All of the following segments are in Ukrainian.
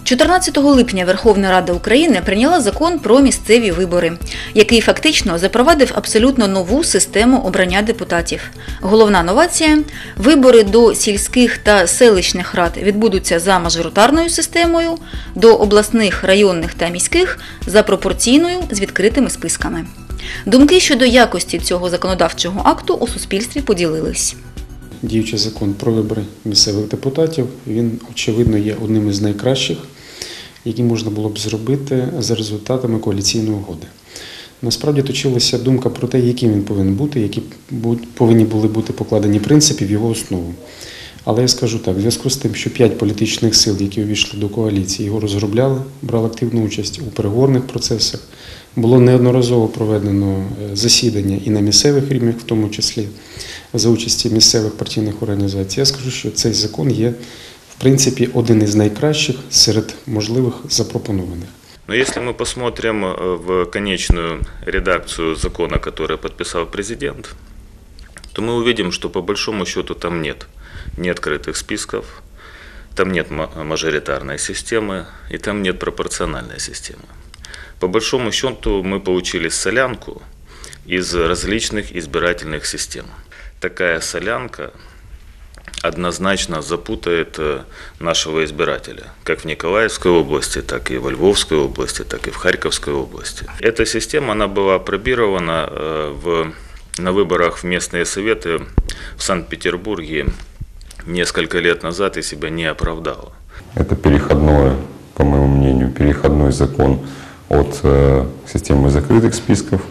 14 липня Верховна Рада України прийняла закон про місцеві вибори, який фактично запровадив абсолютно нову систему обрання депутатів. Головна новація – вибори до сільських та селищних рад відбудуться за мажоритарною системою, до обласних, районних та міських – за пропорційною з відкритими списками. Думки щодо якості цього законодавчого акту у суспільстві поділились. Діючий закон про вибори місцевих депутатів, він, очевидно, є одним із найкращих, які можна було б зробити за результатами коаліційної угоди. Насправді точилася думка про те, яким він повинен бути, які повинні були бути покладені принципи в його основу. Але я скажу так, в зв'язку з тим, що 5 політичних сил, які увійшли до коаліції, його розробляли, брали активну участь у переговорних процесах, було неодноразово проведено засідання і на місцевих рівнях, в тому числі за участі місцевих партійних організацій. Я скажу, що цей закон є, в принципі, один із найкращих серед можливих запропонованих. Но если мы посмотрим в конечную редакцию закона, который подписал президент, то мы увидим, что по большому счету там нет ни открытых списков, там нет мажоритарной системы и там нет пропорциональной системы. По большому счету мы получили солянку из различных избирательных систем. Такая солянка однозначно запутает нашего избирателя, как в Николаевской области, так и во Львовской области, так и в Харьковской области. Эта система, она была пробирована на выборах в местные советы в Санкт-Петербурге несколько лет назад и себя не оправдала. Это переходной, по моему мнению, переходной закон от системы закрытых списков,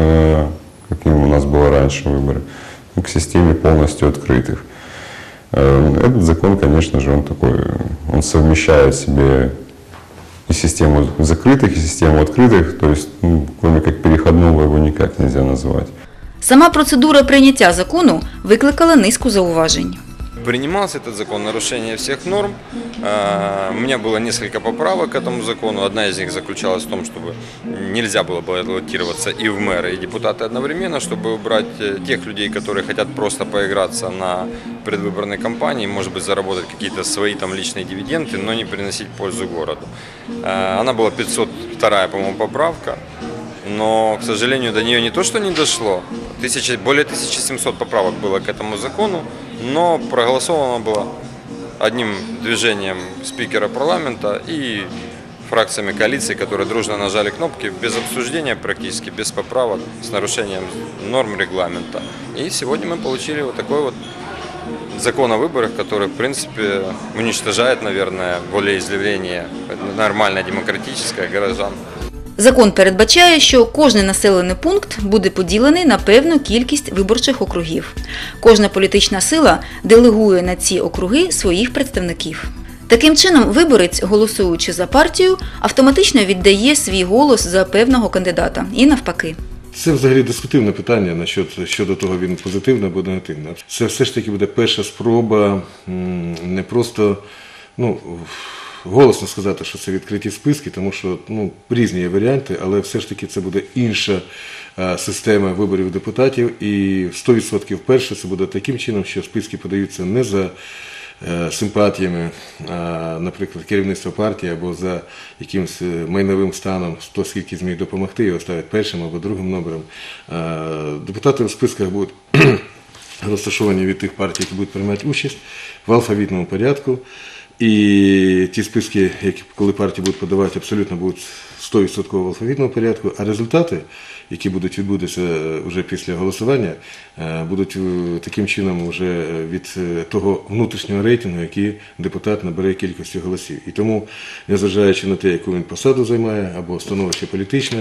каким у нас было раньше выборы, к системе полностью открытых. Этот закон, конечно же, он совмещает в себе и систему закрытых, и систему открытых, то есть, кроме как переходного, его никак нельзя назвать. Сама процедура прийняття закону викликала низку зауважень. Принимался этот закон, нарушение всех норм. У меня было несколько поправок к этому закону. Одна из них заключалась в том, чтобы нельзя было баллотироваться и в мэры, и депутаты одновременно, чтобы убрать тех людей, которые хотят просто поиграться на предвыборной кампании, может быть, заработать какие-то свои там личные дивиденды, но не приносить пользу городу. Она была 502-я, по-моему, поправка. Но, к сожалению, до нее не то, что не дошло. Более 1700 поправок было к этому закону, но проголосовано было одним движением спикера парламента и фракциями коалиции, которые дружно нажали кнопки без обсуждения практически, без поправок, с нарушением норм регламента. И сегодня мы получили вот такой вот закон о выборах, который, в принципе, уничтожает, наверное, волеизъявление нормальное, демократическое горожан. Закон передбачає, що кожний населений пункт буде поділений на певну кількість виборчих округів. Кожна політична сила делегує на ці округи своїх представників. Таким чином, виборець, голосуючи за партію, автоматично віддає свій голос за певного кандидата і навпаки. Це взагалі дискутивне питання щодо того, він позитивно або негативно. Це все ж таки буде перша спроба не просто, голосно сказати, що це відкриті списки, тому що різні є варіанти, але все ж таки це буде інша система виборів депутатів і 100% вперше це буде таким чином, що списки подаються не за симпатіями, наприклад, керівництва партії або за якимось майновим станом, хто скільки зміг допомогти, його ставить першим або другим номером. Депутати в списках будуть розташовані від тих партій, які будуть приймати участь в алфавітному порядку. І ті списки, коли партії будуть подавати, абсолютно будуть 100% в алфавітному порядку, а результати, які будуть відбутися вже після голосування, будуть таким чином вже від того внутрішнього рейтингу, який депутат набере кількістю голосів. І тому, незважаючи на те, яку він посаду займає, або становище політичне,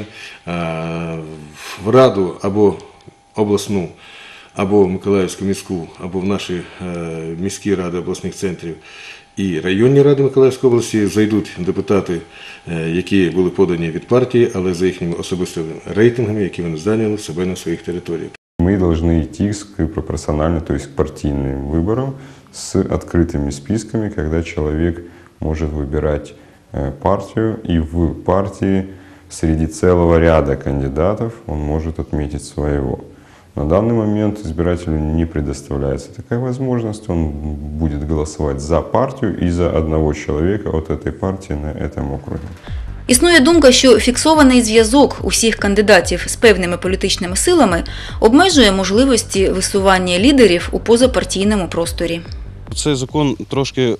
в Раду або обласну, або Миколаївську міську, або в наші міські ради обласних центрів, і районні ради Миколаївської області зайдуть депутати, які були подані від партії, але за їхніми особистими рейтингами, які вони зайняли в себе на своїх територіях. Мы должны идти к пропорциональным, то есть к партийным выборам с открытыми списками, когда человек может выбирать партию, и в партии среди целого ряда кандидатов он может отметить своего. На данный момент избирателю не предоставляется такая возможность. Он будет голосовать за партию и за одного человека от этой партии на этом округе. Існує думка, що фіксований зв'язок усіх кандидатів з певними політичними силами обмежує можливості висування лідерів у позапартійному просторі. Цей закон трошки,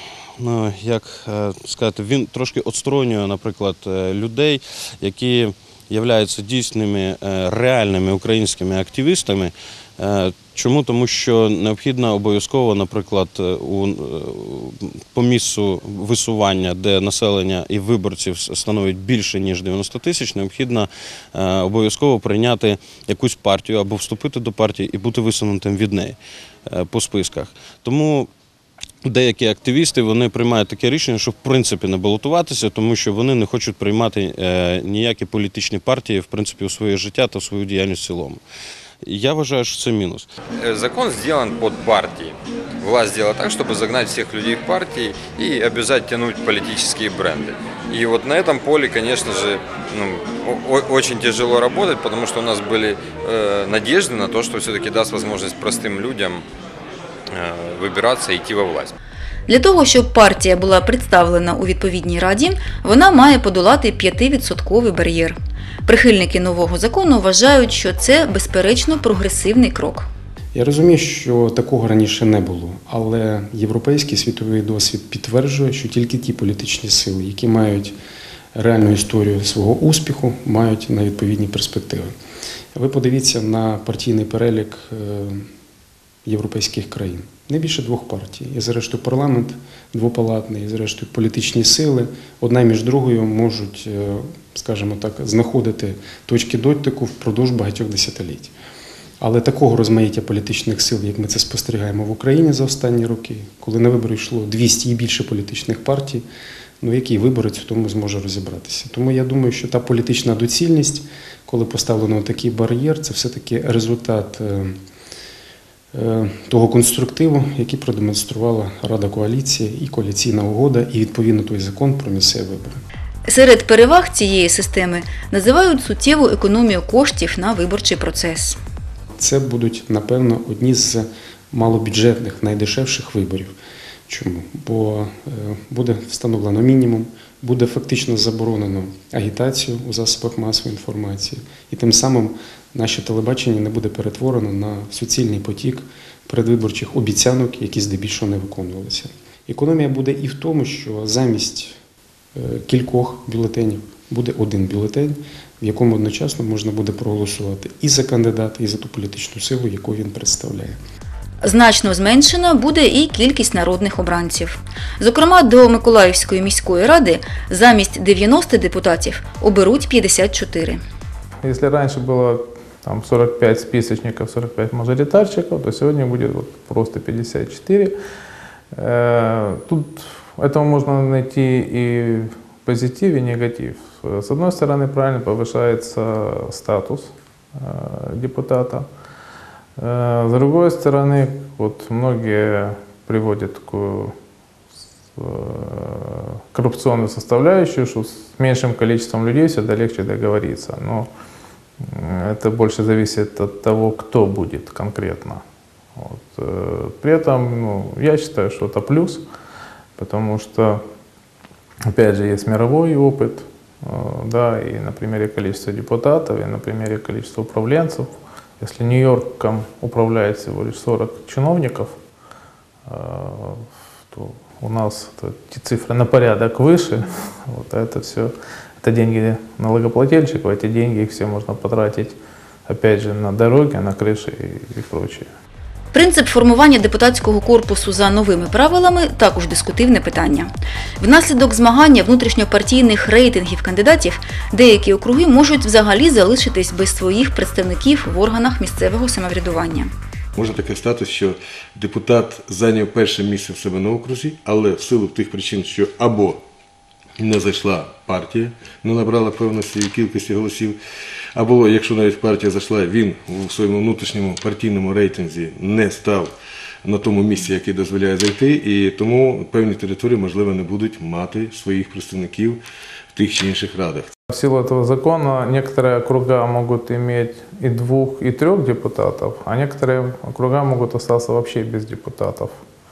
він трошки відсторонює, наприклад, людей, які являються дійсними реальними українськими активістами. Чому? Тому що необхідно обов'язково, наприклад, по місцю висування, де населення і виборців становить більше, ніж 90 тисяч, необхідно обов'язково прийняти якусь партію або вступити до партії і бути висунутим від неї по списках. Тому деякі активісти вони приймають таке рішення, щоб в принципі не балотуватися, тому що вони не хочуть приймати ніякі політичні партії в принципі у своє життя та в свою діяльність в цілому. Я вважаю, що це мінус. Закон сделан под партии. Власть сделала так, чтобы загнать всех людей в партии и обязать тянуть политические бренды. И вот на этом поле, конечно же, очень тяжело работать, потому что у нас были надежды на то, что все-таки даст возможность простым людям вибиратися і йти во власть. Для того, щоб партія була представлена у відповідній раді, вона має подолати 5% бар'єр. Прихильники нового закону вважають, що це, безперечно, прогресивний крок. Я розумію, що такого раніше не було, але європейський світовий досвід підтверджує, що тільки ті політичні сили, які мають реальну історію свого успіху, мають на відповідні перспективи. Ви подивіться на партійний перелік європейських країн. Не більше 2 партій. І зрештою парламент двопалатний, і зрештою політичні сили одна між другою можуть, скажімо так, знаходити точки дотику впродовж багатьох десятиліть. Але такого розмаїття політичних сил, як ми це спостерігаємо в Україні за останні роки, коли на вибори йшло 200 і більше політичних партій, який виборець в тому зможе розібратися. Тому я думаю, що та політична доцільність, коли поставлено такий бар'єр, це все-таки результат того конструктиву, який продемонструвала Рада коаліції і коаліційна угода, і відповідно той закон про місцеві вибори. Серед переваг цієї системи називають суттєву економію коштів на виборчий процес. Це будуть, напевно, одні з малобюджетних, найдешевших виборів. Чому? Бо буде встановлено мінімум, буде фактично заборонено агітацію у засобах масової інформації. І тим самим наше телебачення не буде перетворено на суцільний потік передвиборчих обіцянок, які здебільшого не виконувалися. Економія буде і в тому, що замість кількох бюлетенів буде один бюлетень, в якому одночасно можна буде проголосувати і за кандидата, і за ту політичну силу, яку він представляє. Значно зменшена буде і кількість народних обранців. Зокрема, до Миколаївської міської ради замість 90 депутатів оберуть 54. Если раньше было 45 списочников, 45 мажоритарщиков, то сегодня будет просто 54. Тут этого можно найти и позитив, и негатив. С одной стороны, правильно повышается статус депутата. С другой стороны, многие приводят такую коррупционную составляющую, что с меньшим количеством людей всегда легче договориться. Но это больше зависит от того, кто будет конкретно. При этом я считаю, что это плюс, потому что, опять же, есть мировой опыт, да, и на примере количества депутатов, и на примере количества управленцев. Если Нью-Йорком управляет всего лишь 40 чиновников, то у нас эти цифры на порядок выше. Это все, это деньги налогоплательщиков, эти деньги их все можно потратить, опять же, на дороги, на крыши и прочее. Принцип формування депутатського корпусу за новими правилами – також дискутивне питання. Внаслідок змагання внутрішньопартійних рейтингів кандидатів деякі округи можуть взагалі залишитись без своїх представників в органах місцевого самоврядування. Може таке стати, що депутат зайняв перше місце в себе на окрузі, але в силу тих причин, що або не зайшла партія, не набрала певної кількості голосів, або, якщо навіть партія зайшла, він у своєму внутрішньому партійному рейтинзі не став на тому місці, яке дозволяє зайти, і тому певні території, можливо, не будуть мати своїх представників в тих чи інших радах. В силу этого закона некоторые округа могут иметь и 2, и 3 депутатов, а некоторые округа могут остаться вообще без депутатов.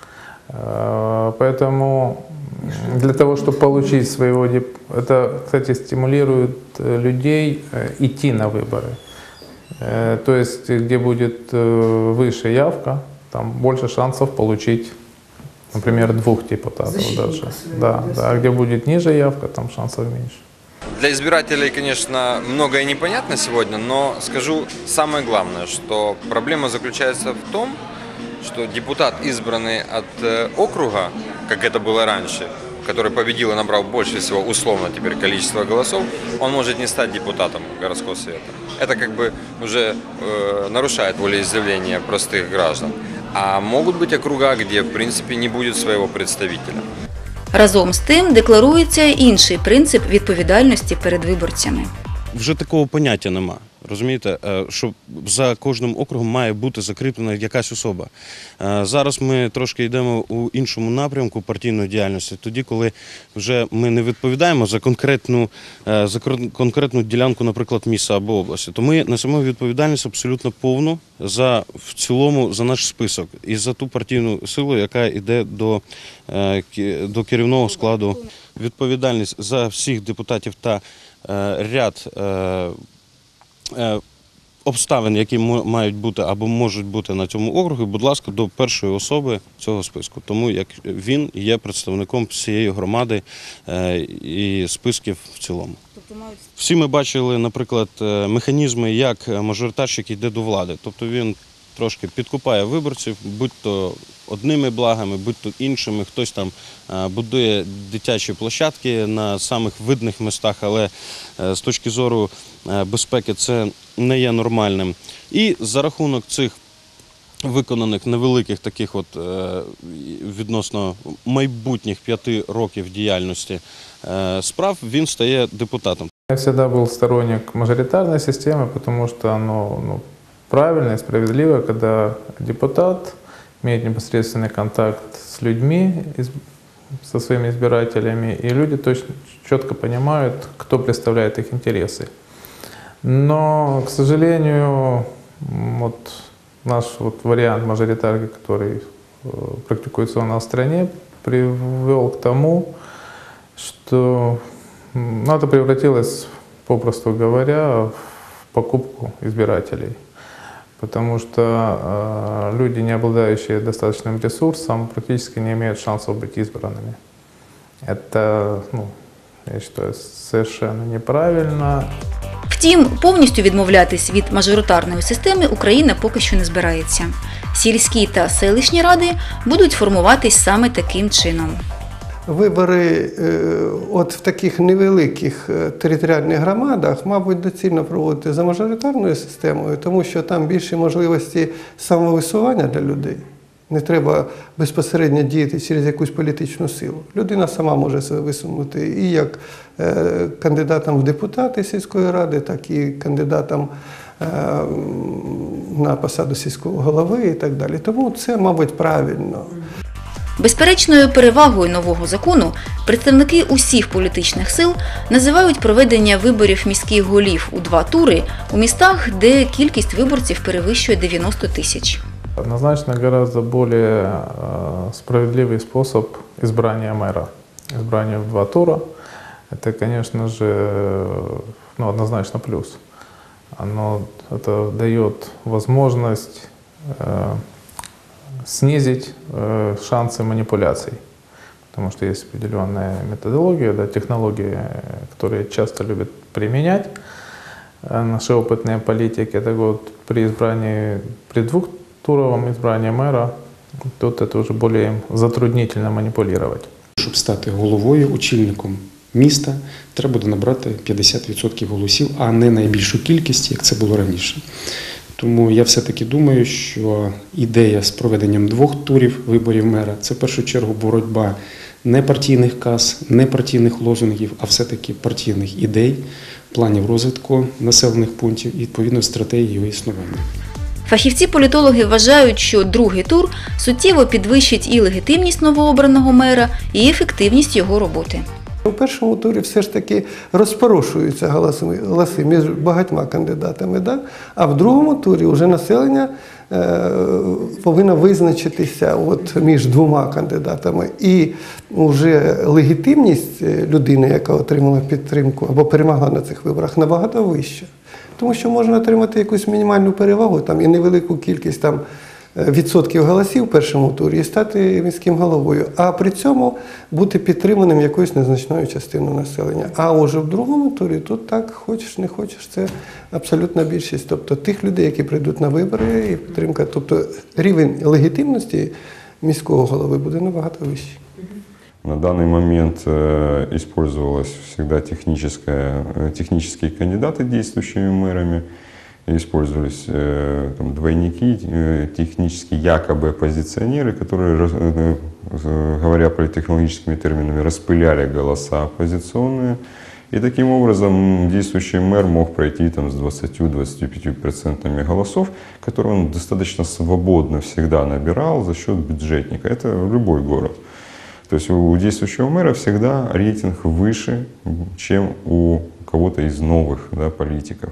Поэтому для того, чтобы получить своего депутата, это, кстати, стимулирует людей идти на выборы. То есть, где будет выше явка, там больше шансов получить, например, 2 депутатов даже. Да, а где будет ниже явка, там шансов меньше. Для избирателей, конечно, многое непонятно сегодня, но скажу самое главное, что проблема заключается в том, что депутат, избранный от округа, как это было раньше, который победил и набрал больше всего условно теперь количество голосов, он может не стать депутатом городского совета. Это как бы уже нарушает волеизъявление простых граждан. А могут быть округа, где в принципе не будет своего представителя. Разом з тим декларується інший принцип відповідальності перед виборцями. Вже такого поняття нема. Розумієте, що за кожним округом має бути закріплена якась особа. Зараз ми трошки йдемо у іншому напрямку партійної діяльності, тоді, коли вже ми не відповідаємо за конкретну ділянку, наприклад, міста або області, то ми несемо відповідальність абсолютно повну в цілому за наш список і за ту партійну силу, яка йде до керівного складу. Відповідальність за всіх депутатів та ряд обставин, які мають бути або можуть бути на цьому округі, будь ласка, до першої особи цього списку. Тому як він є представником всієї громади і списків в цілому. Всі ми бачили, наприклад, механізми, як мажоритарщик йде до влади. Тобто він трошки підкупає виборців, будь-то одними благами, будь-то іншими. Хтось там будує дитячі площадки на самих видних містах, але з точки зору безпеки це не є нормальним. І за рахунок цих виконаних невеликих таких от відносно майбутніх 5 років діяльності справ він стає депутатом. Я всегда был сторонник мажоритарной системы, потому что оно правильно и справедливо, когда депутат имеет непосредственный контакт с людьми, со своими избирателями, и люди точно четко понимают, кто представляет их интересы. Но, к сожалению, вот наш вариант мажоритарки, который практикуется у нас в стране, привел к тому, что это превратилось, попросту говоря, в покупку избирателей. Потому что люди, не обладающие достаточным ресурсом, практически не имеют шансов быть избранными. Это, я считаю, совершенно неправильно. Втім, повністю відмовлятись від мажоритарної системи Україна поки що не збирається. Сільські та селищні ради будуть формуватись саме таким чином. Вибори от в таких невеликих територіальних громадах, мабуть, доцільно проводити за мажоритарною системою, тому що там більше можливості самовисування для людей. Не треба безпосередньо діяти через якусь політичну силу. Людина сама може себе висунути і як кандидатом в депутати сільської ради, так і кандидатом на посаду сільського голови і так далі. Тому це, мабуть, правильно. Безперечною перевагою нового закону представники усіх політичних сил називають проведення виборів міських голів у 2 тури у містах, де кількість виборців перевищує 90 тисяч. Однозначно гораздо более справедливый способ избрания мэра. Избрание в 2 тура – это, конечно же, однозначно плюс. Это дает возможность снизить шансы манипуляций. Потому что есть определенная методология, технологии, которые часто любят применять наши опытные политики. Так вот, при 2-туровом избрании мэра, тут это уже более затруднительно манипулировать. Щоб стати головою, очільником міста, треба буде набрати 50% голосів, а не найбільшу кількість, як це було раніше. Тому я все-таки думаю, що ідея з проведенням 2 турів виборів мера – це в першу чергу боротьба не партійних каз, не партійних лозунгів, а все-таки партійних ідей, планів розвитку населених пунктів і, відповідно, стратегії його існування. Фахівці-політологи вважають, що 2-й тур суттєво підвищить і легітимність новообраного мера, і ефективність його роботи. У першому турі все ж таки розпорошуються голоси між багатьма кандидатами, да? А в другому турі вже населення повинно визначитися між двома кандидатами. І вже легітимність людини, яка отримала підтримку або перемогла на цих виборах, набагато вища. Тому що можна отримати якусь мінімальну перевагу і невелику кількість відсотків голосів в першому турі і стати міським головою, а при цьому бути підтриманим якоюсь незначною частиною населення. А уже в другому турі тут так, хочеш, не хочеш, це абсолютна більшість. Тобто тих людей, які прийдуть на вибори, і підтримка, тобто рівень легітимності міського голови буде набагато вищий. На данный момент использовалось всегда технические кандидаты действующими мэрами. Использовались двойники, технические якобы оппозиционеры, которые, говоря политтехнологическими терминами, распыляли голоса оппозиционные. И таким образом действующий мэр мог пройти с 20-25% голосов, которые он достаточно свободно всегда набирал за счет бюджетника. Это любой город. То есть у действующего мэра всегда рейтинг выше, чем у кого-то из новых, да, политиков.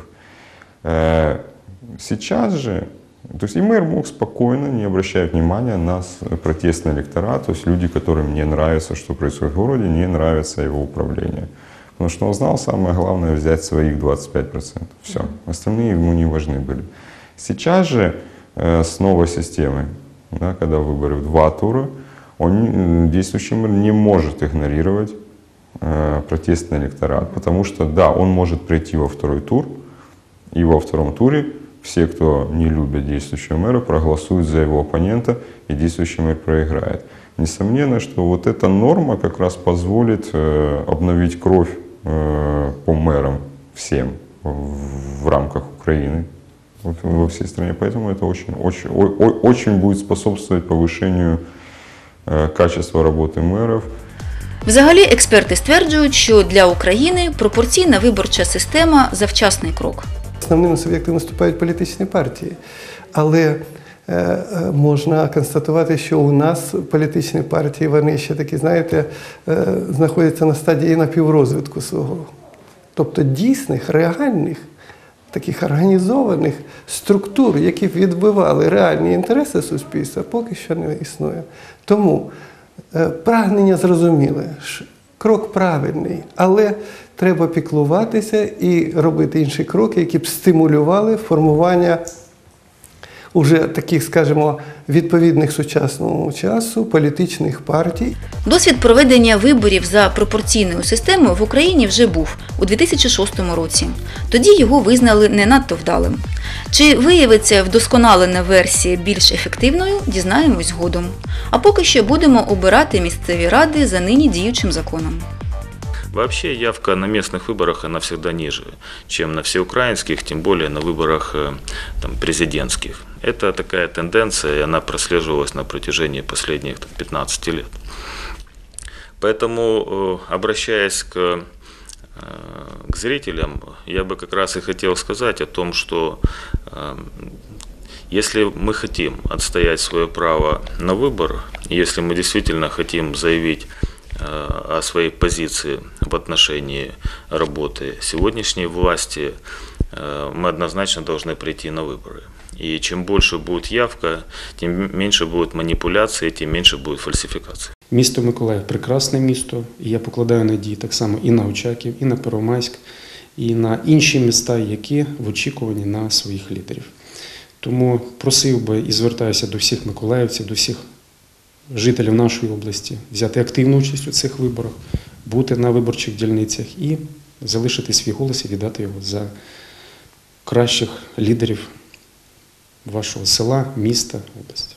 Сейчас же, то есть и мэр мог спокойно, не обращая внимания на протестный электорат, то есть люди, которым не нравится, что происходит в городе, не нравится его управление. Потому что он знал, самое главное, взять своих 25%. Все, остальные ему не важны были. Сейчас же с новой системой, да, когда выборы в 2 тура, действующий мэр не может игнорировать протестный электорат, потому что, да, он может прийти во 2-й тур, и во 2-м туре все, кто не любит действующего мэра, проголосуют за его оппонента, и действующий мэр проиграет. Несомненно, что вот эта норма как раз позволит обновить кровь по мэрам всем в рамках Украины, во всей стране. Поэтому это очень будет способствовать повышению качества роботи мерів. Взагалі, експерти стверджують, що для України пропорційна виборча система – завчасний крок. Основними суб'єктами виступають політичні партії, але можна констатувати, що у нас політичні партії, вони ще такі, знаєте, знаходяться на стадії напіврозвитку свого. Тобто дійсних, реальних, таких організованих структур, які б відбивали реальні інтереси суспільства, поки що не існує. Тому прагнення зрозуміле, крок правильний, але треба піклуватися і робити інші кроки, які б стимулювали формування уже таких, скажімо, відповідних сучасному часу політичних партій. Досвід проведення виборів за пропорційною системою в Україні вже був у 2006 році. Тоді його визнали не надто вдалим. Чи виявиться вдосконалена версія більш ефективною, дізнаємось згодом. А поки що будемо обирати місцеві ради за нині діючим законом. Вообще явка на местных выборах она всегда ниже, чем на всеукраинских, тем более на выборах президентских. Это такая тенденция, и она прослеживалась на протяжении последних 15 лет. Поэтому, обращаясь к зрителям, я бы как раз и хотел сказать о том, что если мы хотим отстоять свое право на выбор, если мы действительно хотим заявить о своей позиции в отношении работы сегодняшней власти, мы однозначно должны прийти на выборы. И чем больше будет явка, тем меньше будет манипуляций, тем меньше будет фальсификаций. Місто Миколаїв – прекрасне місто, і я покладаю надії так само і на Очаків, і на Первомайськ, і на інші міста, які в очікуванні на своїх лідерів. Тому просив би і звертаюся до всіх миколаївців, до всіх жителів нашої області взяти активну участь у цих виборах, бути на виборчих дільницях і залишити свій голос і віддати його за кращих лідерів вашого села, міста, області.